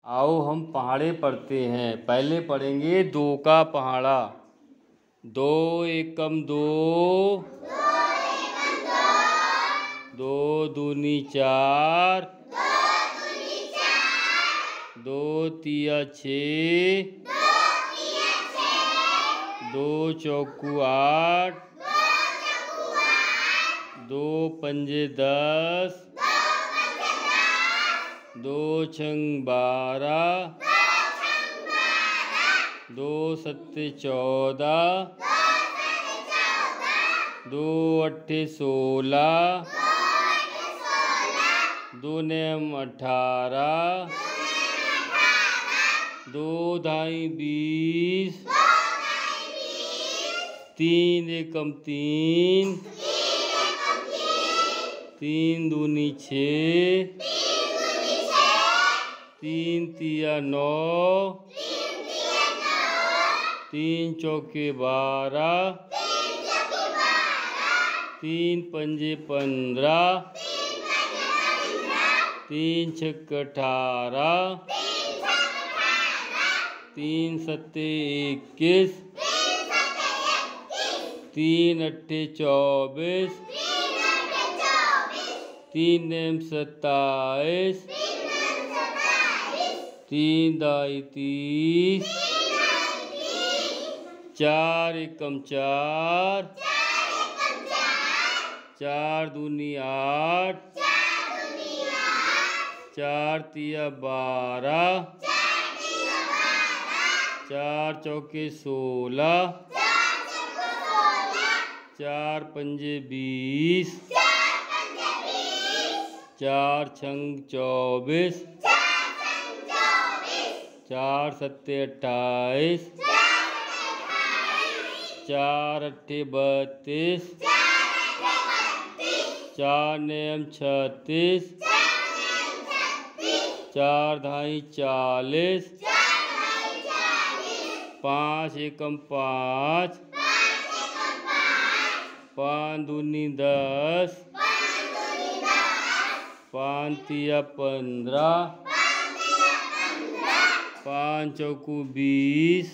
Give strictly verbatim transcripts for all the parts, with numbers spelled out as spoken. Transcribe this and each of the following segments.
आओ हम पहाड़े पढ़ते हैं। पहले पढ़ेंगे दो का पहाड़ा। दो एकम दो, दो दूनी चार, दो तिया छः, दो चौकू आठ, दो पंजे दस, दो छंग बारह, दो सत्ते चौदह, दो अट्ठे सोलह, दो नेम अठारह, दो ढाई बीस, तीन एकम तीन, तीन दूनी छः, तीन तिया नौ, तीन चौके बारह, तीन पंजे पंद्रह, तीन छक्क अठारह, तीन सत्ते इक्कीस, तीन अट्ठे चौबीस, तीन नेम सत्ताईस, तीन दाई तीस, चार एकम चार, चार दूनी आठ, चार तिया बारह, चार चौके सोलह, चार पंजे बीस, चार छंग चौबीस, चार सत्ते अट्ठाईस, चार अट्ठे बत्तीस, चार नेम छत्तीस, चार ढाई चालीस, पाँच एकम पाँच, पाँच दूनी दस, पाँच तिया पंद्रह, पाँच चौकू बीस,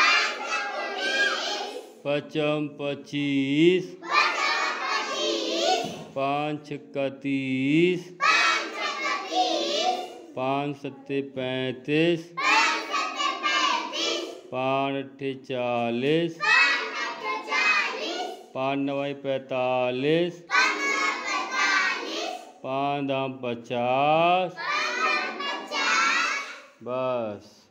पचम पच्चीस, पाँच छक्का तीस, पाँच सत्ते पैंतीस, पाँच अट्ठे चालीस, पाँच नवाई पैंतालीस, पाँच दाम पचास। बस।